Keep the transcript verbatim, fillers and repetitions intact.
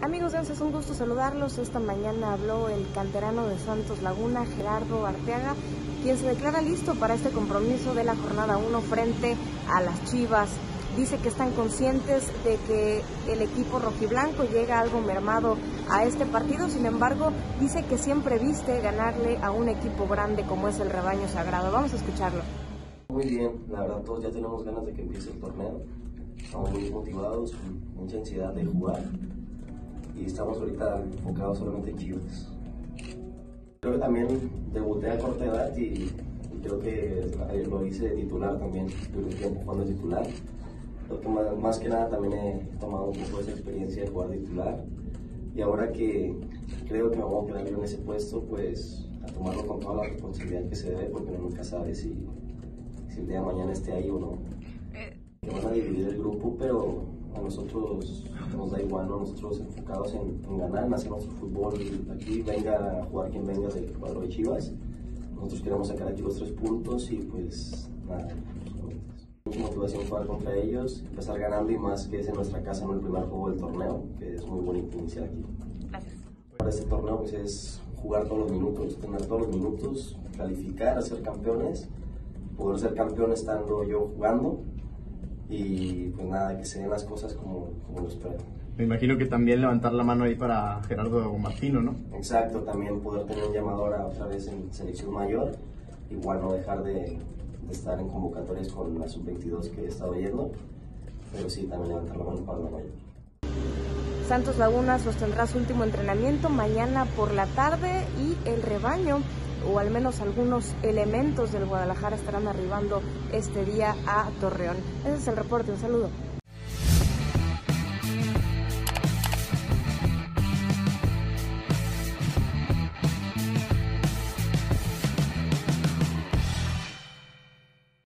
Amigos de Once, es un gusto saludarlos. Esta mañana habló el canterano de Santos Laguna, Gerardo Arteaga, quien se declara listo para este compromiso de la jornada uno frente a las Chivas. Dice que están conscientes de que el equipo rojiblanco llega algo mermado a este partido, sin embargo, dice que siempre viste ganarle a un equipo grande como es el Rebaño Sagrado. Vamos a escucharlo. Muy bien, la verdad todos ya tenemos ganas de que empiece el torneo, estamos muy motivados, con mucha ansiedad de jugar y estamos ahorita enfocados solamente en Chivas. Creo que también debuté a corta edad y, y creo que lo hice de titular también, durante un tiempo jugando de titular. Creo que más, más que nada también he tomado un poco esa experiencia de jugar de titular y ahora que creo que me voy a quedar en ese puesto, pues a tomarlo con toda la responsabilidad que se debe, porque uno nunca sabe si, si el día de mañana esté ahí o no. Que van a dividir el grupo, pero a nosotros nos da igual, ¿no? Nosotros enfocados en, en ganar, en hacer nuestro fútbol aquí, venga a jugar quien venga del cuadro de Chivas. Nosotros queremos sacar aquí los tres puntos y pues nada, mucha motivación jugar contra ellos, empezar ganando y más que es en nuestra casa, no el primer juego del torneo, que es muy bonito iniciar aquí. Gracias. Para este torneo pues es jugar todos los minutos, tener todos los minutos, calificar, ser campeones, poder ser campeón estando yo jugando. Y pues nada, que se den las cosas como, como lo espero. Me imagino que también levantar la mano ahí para Gerardo Martino, ¿no? Exacto, también poder tener un llamado ahora otra vez en selección mayor, igual no dejar de, de estar en convocatorias con la sub veintidós que he estado yendo, pero sí también levantar la mano para la mayor. Santos Laguna sostendrá su último entrenamiento mañana por la tarde y el Rebaño, o al menos algunos elementos del Guadalajara, estarán arribando este día a Torreón. Ese es el reporte, un saludo.